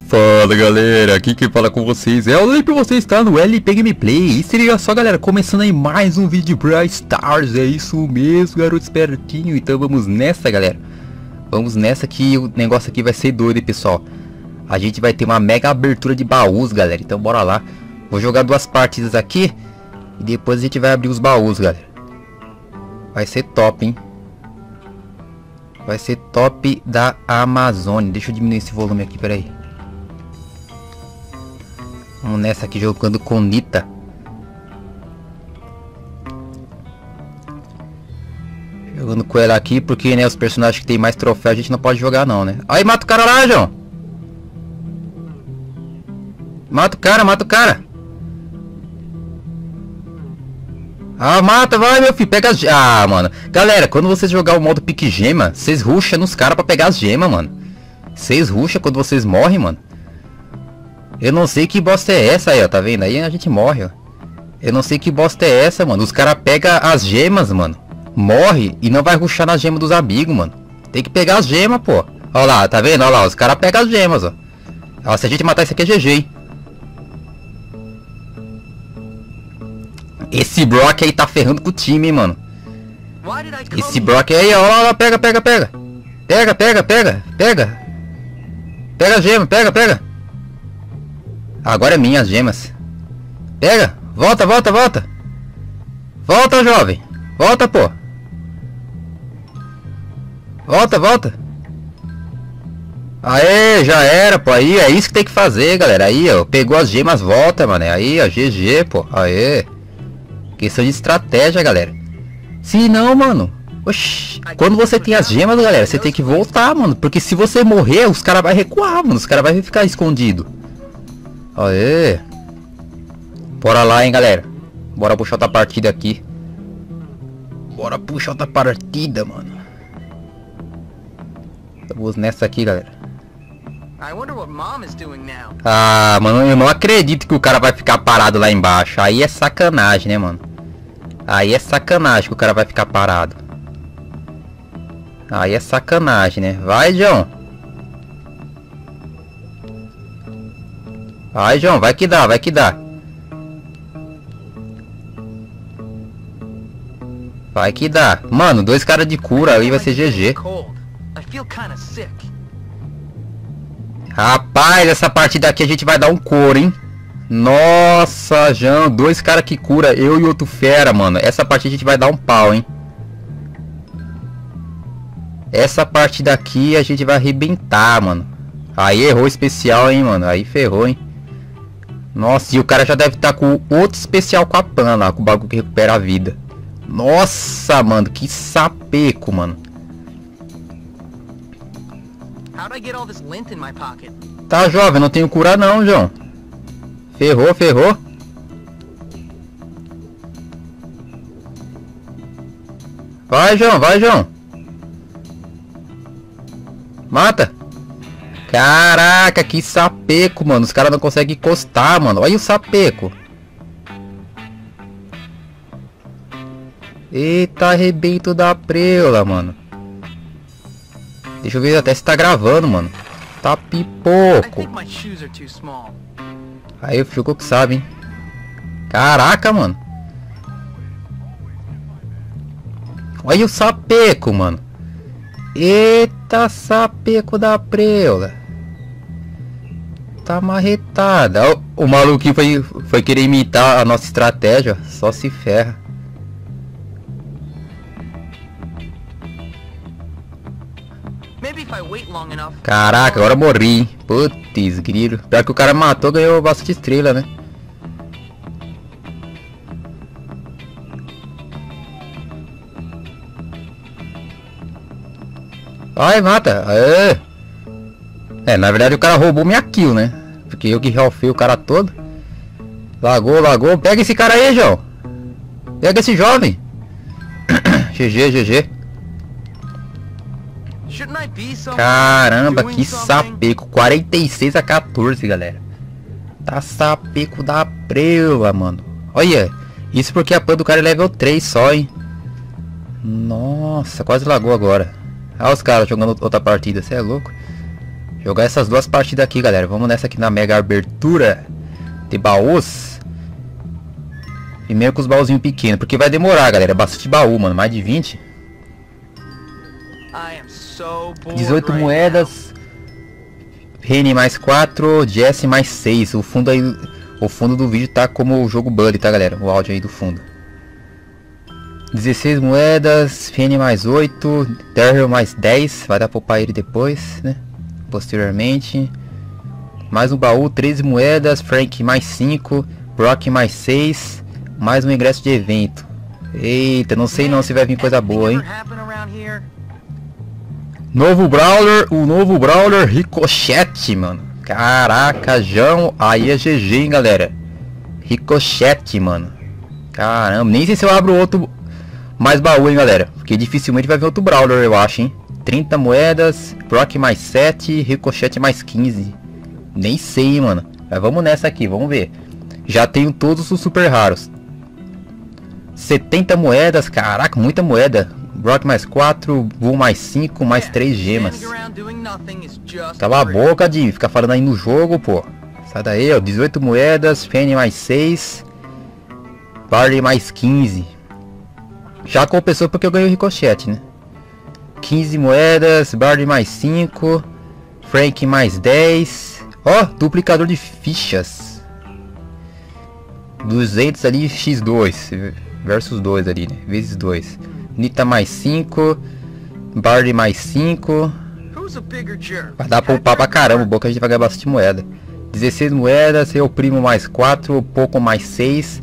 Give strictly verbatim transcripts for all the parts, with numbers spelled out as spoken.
Fala galera, aqui quem fala com vocês é o Lei, pra você estar no L P Gameplay. E se liga só galera, começando aí mais um vídeo de Brawl Stars. É isso mesmo, garoto espertinho. Então vamos nessa galera. Vamos nessa que o negócio aqui vai ser doido, hein, pessoal. A gente vai ter uma mega abertura de baús, galera. Então bora lá. Vou jogar duas partidas aqui e depois a gente vai abrir os baús, galera. Vai ser top, hein. Vai ser top da Amazônia. Deixa eu diminuir esse volume aqui, peraí. Vamos nessa aqui jogando com Nita. Jogando com ela aqui porque, né, os personagens que tem mais troféu a gente não pode jogar não, né? Aí, mata o cara lá, João. Mata o cara, mata o cara. Ah, mata, vai, meu filho, pega as... Ah, mano. Galera, quando vocês jogar o modo pique gema, vocês rusham nos caras pra pegar as gemas, mano. Vocês rusham quando vocês morrem, mano. Eu não sei que bosta é essa aí, ó, tá vendo? Aí a gente morre, ó. Eu não sei que bosta é essa, mano. Os caras pegam as gemas, mano. Morre e não vai rushar nas gemas dos amigos, mano. Tem que pegar as gemas, pô. Ó lá, tá vendo? Ó lá, os caras pegam as gemas, ó. Ó, se a gente matar isso aqui é G G, hein? Esse Brock aí tá ferrando com o time, hein, mano. Esse Brock aí, ó, ó, ó, pega, pega, pega. Pega, pega, pega, pega. Pega a gema, pega, pega. Agora é minha as gemas. Pega, volta, volta, volta. Volta, jovem. Volta, pô. Volta, volta. Aê, já era, pô. Aí, é isso que tem que fazer, galera. Aí, ó, pegou as gemas, volta, mano. Aí, ó, G G, pô. Aê. Questão de estratégia, galera. Se não, mano. Oxi. Quando você tem as gemas, galera, você tem que voltar, mano. Porque se você morrer, os caras vão recuar, mano. Os caras vão ficar escondidos. Aê. Bora lá, hein, galera. Bora puxar outra partida aqui. Bora puxar outra partida, mano. Vamos nessa aqui, galera. Ah, mano, eu não acredito que o cara vai ficar parado lá embaixo. Aí é sacanagem, né, mano? Aí é sacanagem que o cara vai ficar parado. Aí é sacanagem, né? Vai, João. Vai, João, vai que dá, vai que dá. Vai que dá. Mano, dois caras de cura aí vai ser G G. Rapaz, essa partida aqui a gente vai dar um couro, hein? Nossa, João, dois caras que cura, eu e outro fera, mano. Essa partida a gente vai dar um pau, hein? Essa partida aqui a gente vai arrebentar, mano. Aí errou especial, hein, mano. Aí ferrou, hein? Nossa, e o cara já deve estar tá com outro especial com a Pan lá, com o bagulho que recupera a vida. Nossa, mano, que sapeco, mano. Tá, jovem, não tenho cura não, João. Ferrou, ferrou. Vai, João, vai, João. Mata. Caraca, que sapeco, mano. Os caras não conseguem encostar, mano. Olha o sapeco. Eita, arrebento da preula, mano. Deixa eu ver até se tá gravando, mano. Tá pipoco. Aí o Fico que sabe, hein. Caraca, mano. Olha o sapeco, mano. Eita, sapeco da preula. Tá marretada. O, o maluquinho foi, foi querer imitar a nossa estratégia. Só se ferra. Caraca, agora morri, hein? Putz, grilo. Pior que o cara matou, ganhou bastante estrela, né? Ai, mata. Aê. É, na verdade o cara roubou minha kill, né? Porque eu que ralfei o cara todo. Lagou, lagou. Pega esse cara aí, João. Pega esse jovem. G G, G G. Caramba, que sapeco. Quarenta e seis a quatorze, galera. Tá sapeco da preula, mano. Olha, isso porque a Pan do cara é level três só, hein. Nossa, quase lagou agora. Olha os caras jogando outra partida, você é louco. Jogar essas duas partidas aqui, galera. Vamos nessa aqui na mega abertura de baús. Primeiro com os baúzinhos pequenos, porque vai demorar, galera. É bastante baú, mano. Mais de vinte. dezoito moedas. Rene mais quatro. Jesse mais seis. O fundo aí, o fundo do vídeo tá como o jogo Bully, tá, galera? O áudio aí do fundo. dezesseis moedas. Rene mais oito. Daryl mais dez. Vai dar pra upar ele depois, né? Posteriormente. Mais um baú. treze moedas. Frank mais cinco. Brock mais seis. Mais um ingresso de evento. Eita, não sei não se vai vir coisa boa, hein? Novo Brawler, o novo Brawler Ricochet, mano. Caraca, João, aí é G G, hein, galera. Ricochet, mano. Caramba, nem sei se eu abro outro mais baú, hein, galera. Porque dificilmente vai vir outro Brawler, eu acho, hein. trinta moedas, Brock mais sete, Ricochet mais quinze. Nem sei, hein, mano. Mas vamos nessa aqui, vamos ver. Já tenho todos os super raros. setenta moedas, caraca, muita moeda. Brock mais quatro, Bull mais cinco, mais três gemas. Cala a boca, de ficar falando aí no jogo, pô. Sai daí, ó. dezoito moedas, Fanny mais seis, Barley mais quinze. Já compensou porque eu ganhei o Ricochet, né? quinze moedas, Barley mais cinco, Frank mais dez. Ó, duplicador de fichas. duzentos ali, x dois. Versus dois ali, né? Vezes dois. Nita mais cinco. Barley mais cinco. Vai dar pra upar pra caramba. O bom que a gente vai ganhar bastante moeda. dezesseis moedas. Eu primo mais quatro. Pouco mais seis.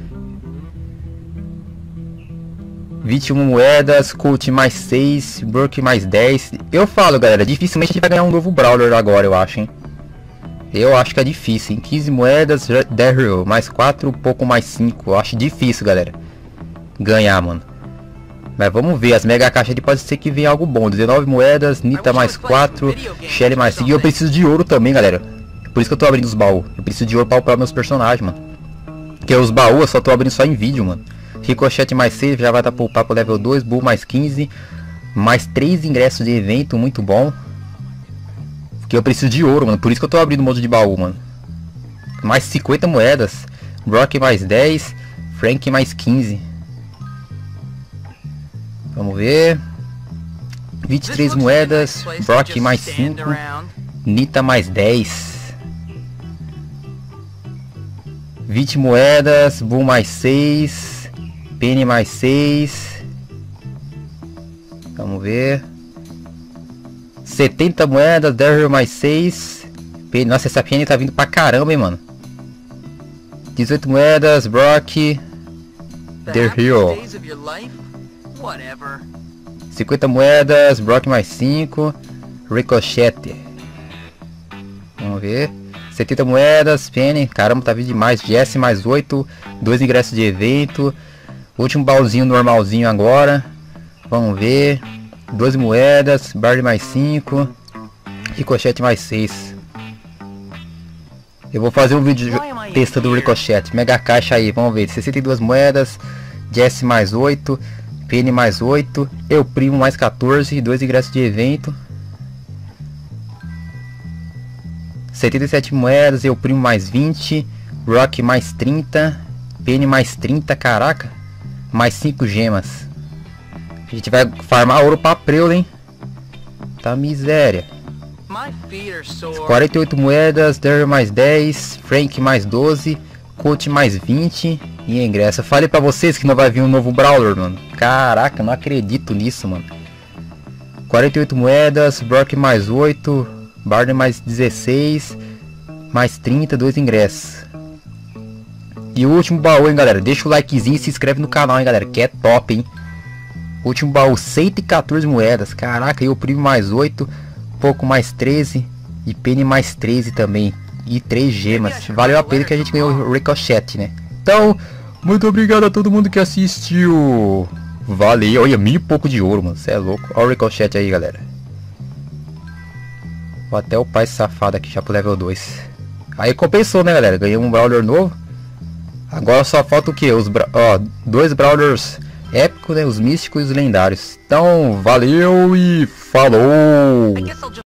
vinte e uma moedas. Colt mais seis. Brook mais dez. Eu falo, galera. Dificilmente a gente vai ganhar um novo Brawler agora, eu acho, hein? Eu acho que é difícil, hein? quinze moedas. Daryl mais quatro. Pouco mais cinco. Eu acho difícil, galera, ganhar, mano. Mas vamos ver, as mega caixas ali pode ser que venha algo bom. dezenove moedas, Nita mais quatro, Shelly mais cinco. E eu preciso de ouro também, galera. Por isso que eu tô abrindo os baús. Eu preciso de ouro pra upar meus personagens, mano. Porque os baús eu só tô abrindo só em vídeo, mano. Ricochet mais seis, já vai dar pra upar pro level dois. Bull mais quinze. Mais três ingressos de evento, muito bom. Porque eu preciso de ouro, mano. Por isso que eu tô abrindo o modo de baú, mano. Mais cinquenta moedas. Brock mais dez. Frank mais quinze. Vamos ver. vinte e três moedas. Brock mais cinco. Nita mais dez. vinte moedas. Bull mais seis. Penny mais seis. Vamos ver. setenta moedas. Daryl mais seis. Penny. Nossa, essa Penny tá vindo pra caramba, hein, mano. dezoito moedas. Brock. Daryl. cinquenta moedas, Brock mais cinco, Ricochet. Vamos ver. setenta moedas, Penny. Caramba, tá vindo demais. Jesse mais oito, dois ingressos de evento. Último baúzinho normalzinho agora. Vamos ver. doze moedas, Barley mais cinco, Ricochet mais seis. Eu vou fazer um vídeo testando o Ricochet. Mega caixa aí, vamos ver. sessenta e duas moedas, Jesse mais oito. Penny mais oito, eu primo mais quatorze, dois ingressos de evento. setenta e sete moedas, eu primo mais vinte, Rock mais trinta, Penny mais trinta, caraca, mais cinco gemas. A gente vai farmar ouro pra Preula, hein? Tá miséria. quarenta e oito moedas, Daryl mais dez, Frank mais doze, Colt mais vinte e ingresso. Eu falei pra vocês que não vai vir um novo Brawler, mano. Caraca, não acredito nisso, mano. quarenta e oito moedas, Brock mais oito, Barney mais dezesseis, mais trinta, dois ingressos. E o último baú, hein, galera. Deixa o likezinho e se inscreve no canal, hein, galera, que é top, hein. Último baú, cento e quatorze moedas. Caraca, eu primo mais oito, pouco mais treze e Penny mais treze também. E três gemas. Valeu a pena que a gente ganhou o Ricochet, né? Então, muito obrigado a todo mundo que assistiu. Valeu. Olha, mil e pouco de ouro, mano. Você é louco. Olha o Ricochet aí, galera. Vou até upar esse safado aqui já pro level dois. Aí compensou, né, galera? Ganhei um Brawler novo. Agora só falta o que? Os bra... Ó, dois Brawlers épicos, né? Os místicos e os lendários. Então, valeu e falou!